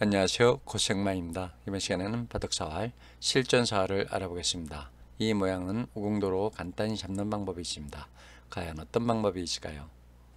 안녕하세요. 고생마입니다. 이번 시간에는 바둑사활 실전사활을 알아보겠습니다. 이 모양은 오공도로 간단히 잡는 방법이 있습니다. 과연 어떤 방법이 있을까요?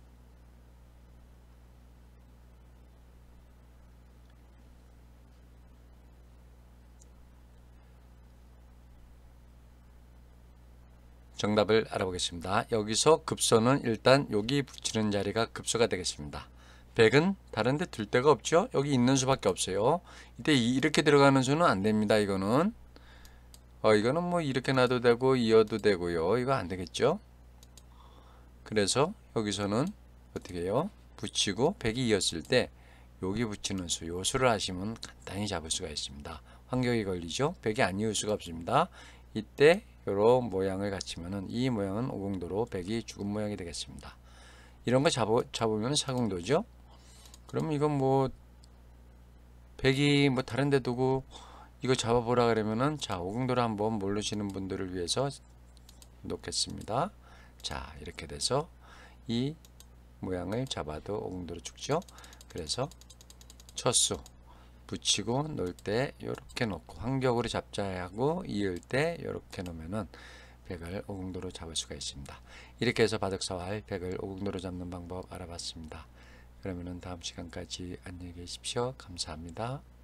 정답을 알아보겠습니다. 여기서 급소는 일단 여기 붙이는 자리가 급소가 되겠습니다. 100은 다른데 둘 데가 없죠? 여기 있는 수밖에 없어요. 이때 이렇게 들어가는 수는 안 됩니다. 이거는 뭐 이렇게 놔도 되고 이어도 되고요. 이거 안 되겠죠? 그래서 여기서는 어떻게 해요? 붙이고 100이 이었을 때 여기 붙이는 수, 요 수를 하시면 간단히 잡을 수가 있습니다. 환경이 걸리죠? 100이 안 이을 수가 없습니다. 이때 이런 모양을 갖추면은 이 모양은 오공도로 100이 죽은 모양이 되겠습니다. 이런 거 잡으면 사공도죠? 그럼 이건 뭐 100이 뭐 다른 데 두고 이거 잡아보라 그러면은 자, 오공도를 한번 모르시는 분들을 위해서 놓겠습니다. 자, 이렇게 돼서 이 모양을 잡아도 오공도로 죽죠. 그래서 첫수 붙이고 놓을 때 이렇게 놓고 환격으로 잡자 하고 이을 때 이렇게 놓으면은 100을 오공도로 잡을 수가 있습니다. 이렇게 해서 바둑사활 100을 오공도로 잡는 방법 알아봤습니다. 그러면은 다음 시간까지 안녕히 계십시오. 감사합니다.